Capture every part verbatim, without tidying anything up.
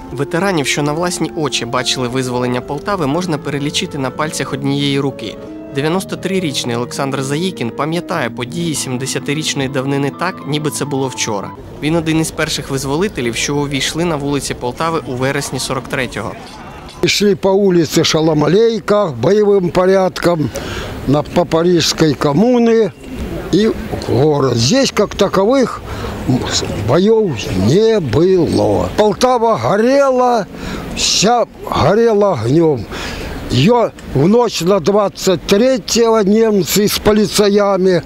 Ветеранів, що на власні очі бачили визволення Полтави, можна перелічити на пальцях однієї руки. дев'яностотрирічний Олександр Заїкін пам'ятає події сімдесятирічної давнини так, ніби це було вчора. Він один із перших визволителів, що увійшли на вулиці Полтави у вересні сорок третього. Шли по вулиці Шалом-Алейка бойовим порядком на, по Парижской коммуне и в город. Здесь, как таковых, боев не было. Полтава горела, вся горела огнем. Ее в ночь на двадцать третьего немцы с полицаями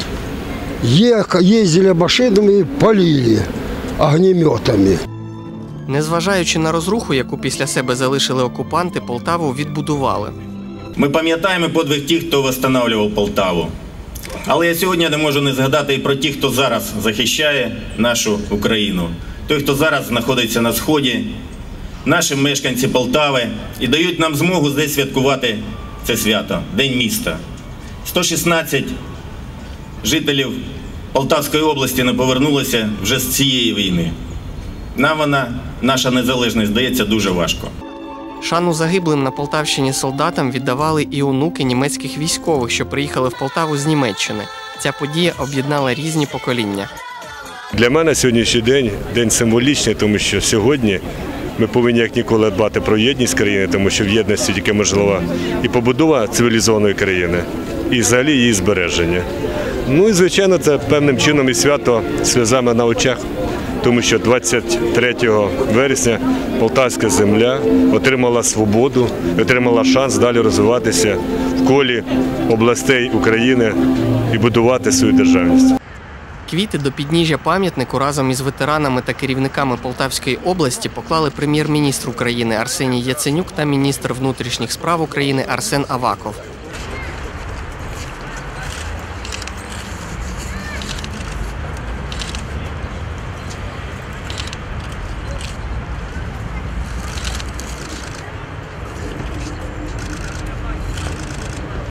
ездили машинами и полили огнеметами. Незважаючи на розруху, яку після себе залишили окупанти, Полтаву відбудували. Ми пам'ятаємо подвиг тих, хто відновлював Полтаву. Але я сьогодні не можу не згадати і про тих, хто зараз захищає нашу Україну. Той, хто зараз знаходиться на Сході, наші мешканці Полтави, і дають нам змогу здесь святкувати це свято – День міста. сто шістнадцять жителів Полтавської області не повернулися вже з цієї війни. Нам вона, наша незалежність, здається дуже важко. Шану загиблим на Полтавщині солдатам віддавали і онуки німецьких військових, що приїхали в Полтаву з Німеччини. Ця подія об'єднала різні покоління. Для мене сьогоднішній день – день символічний, тому що сьогодні ми повинні як ніколи дбати про єдність країни, тому що в єдності тільки можлива і побудова цивілізованої країни, і взагалі її збереження. Ну і, звичайно, це певним чином і свято сльозами на очах, тому що двадцять третього вересня полтавська земля отримала свободу, отримала шанс далі розвиватися в колі областей України і будувати свою державність. Квіти до підніжжя пам'ятнику разом із ветеранами та керівниками Полтавської області поклали прем'єр-міністр України Арсеній Яценюк та міністр внутрішніх справ України Арсен Аваков.